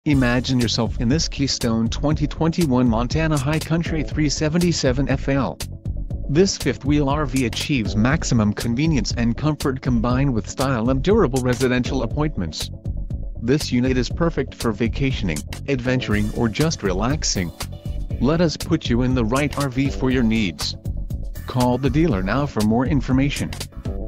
Imagine yourself in this Keystone 2021 Montana High Country 377 FL. This fifth-wheel RV achieves maximum convenience and comfort combined with style and durable residential appointments. This unit is perfect for vacationing, adventuring or just relaxing. Let us put you in the right RV for your needs. Call the dealer now for more information.